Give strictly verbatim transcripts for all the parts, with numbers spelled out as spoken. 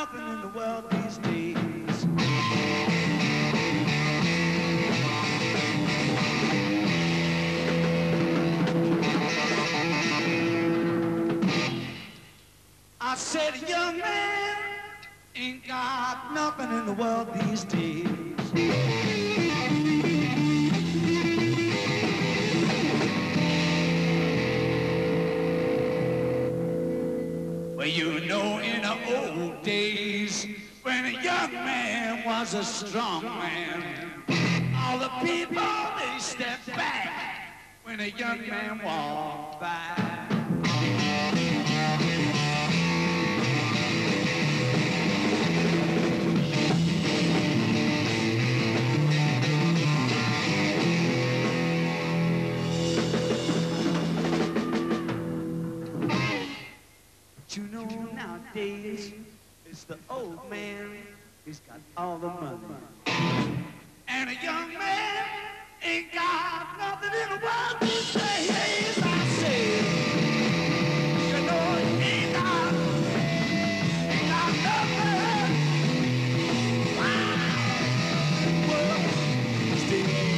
nothing in the world these days. I said, young man ain't got nothing in the world these days. Well, you know, in the old days, when a young man was a strong man, all the people, they stepped back when a young man walked by. You know, nowadays, it's the old man, he's got all the money. And a young man ain't got nothing in the world to say. Yes, I say, you know, he ain't got, ain't got nothing. Wow, well, still.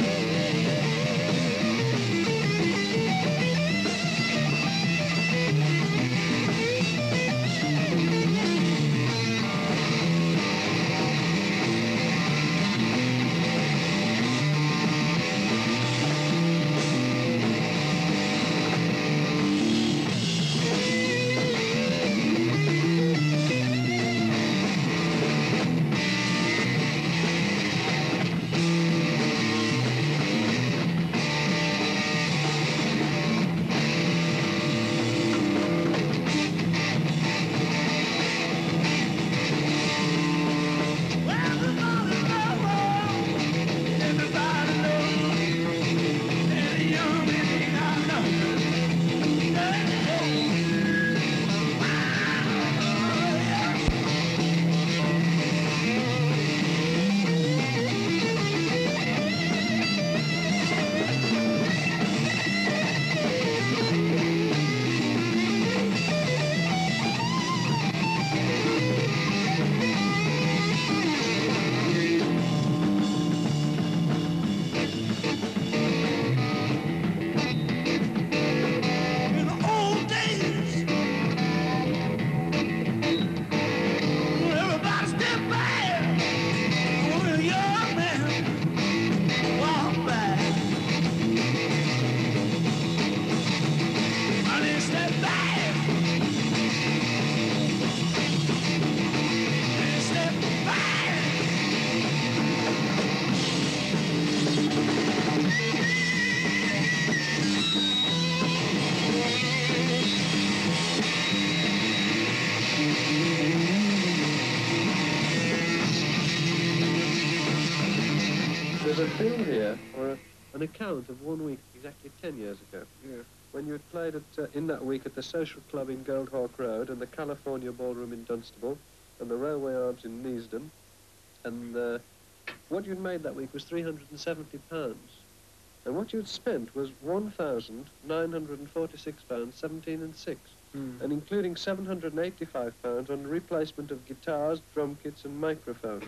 There's a film here, or a, an account of one week exactly ten years ago. Yeah. When you had played at, uh, in that week at the Social Club in Goldhawk Road and the California Ballroom in Dunstable and the Railway Arms in Neasden. And uh, what you'd made that week was three hundred and seventy pounds. And what you'd spent was one thousand nine hundred and forty-six pounds, seventeen and six. Mm. And including seven hundred and eighty-five pounds on replacement of guitars, drum kits and microphones.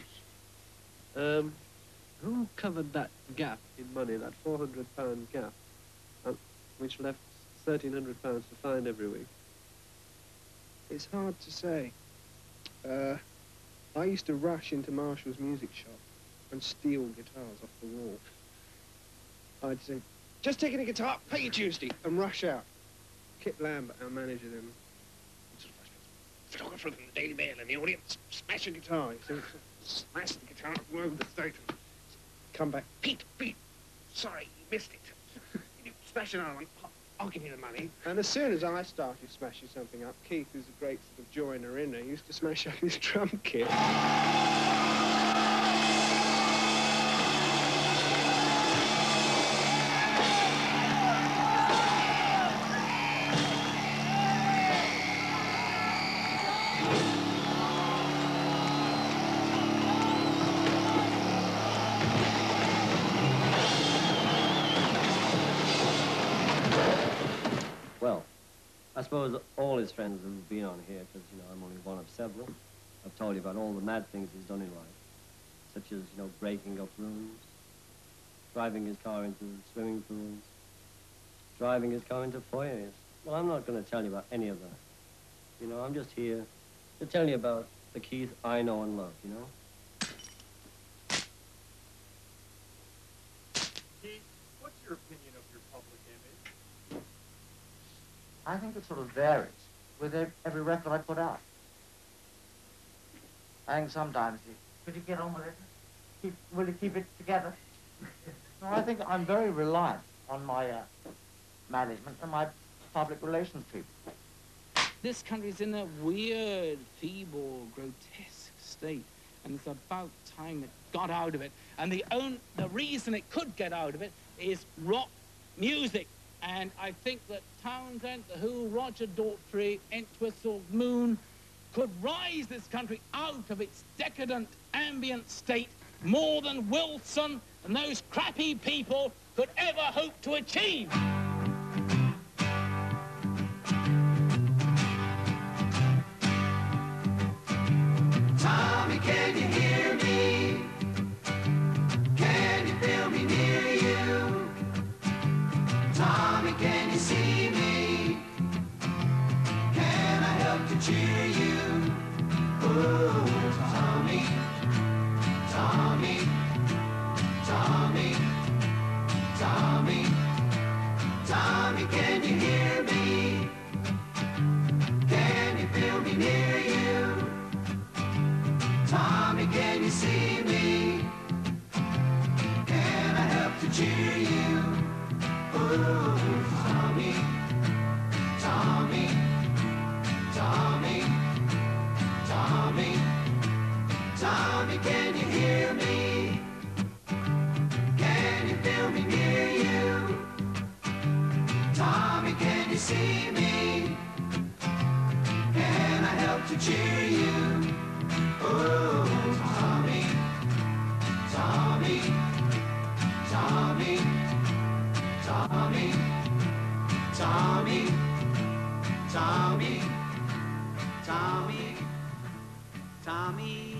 Um, who covered that gap in money, that four hundred pound gap, uh, which left thirteen hundred pounds to find every week? It's hard to say. Uh, I used to rush into Marshall's music shop and steal guitars off the wall. I'd say, just taking a guitar, pay you Tuesday, and rush out. Kit Lambert, our manager then, photographer from the Daily Mail in the audience, smash a guitar. He said, smash the guitar all over the stage. Come back, Pete, Pete, sorry, you missed it. You smash another one, I'll, I'll give you the money. And as soon as I started smashing something up, Keith, who's a great sort of joiner in there, used to smash up his drum kit. Well, I suppose all his friends have been on here because, you know, I'm only one of several. I've told you about all the mad things he's done in life, such as, you know, breaking up rooms, driving his car into swimming pools, driving his car into foyers. Well, I'm not going to tell you about any of that. You know, I'm just here to tell you about the Keith I know and love, you know? Keith, what's your opinion of your public image? I think it sort of varies with ev- every record I put out. I think sometimes you, could you get on with it? Keep, will you keep it together? No, I think I'm very reliant on my uh, management and my public relations people. This country's in a weird, feeble, grotesque state, and it's about time it got out of it. And the only, the reason it could get out of it is rock music. And I think that Townsend, The Who, Roger Daltrey, Entwistle, Moon could rise this country out of its decadent, ambient state more than Wilson and those crappy people could ever hope to achieve. Tommy, can you hear me? Can you feel me near you? Tommy, can you see me? Can I help to cheer you? Ooh, Tommy, Tommy, Tommy, Tommy, Tommy, can you hear me? Can you feel me near you? Tommy, can you see me? Can I help to cheer you? Ooh, Tommy, Tommy, Tommy, Tommy, Tommy, can you hear me? Can you feel me near you? Tommy, can you see me? Can I help to cheer you? Oh, Tommy, Tommy, Tommy, Tommy, Tommy, Tommy, Tommy, Tommy.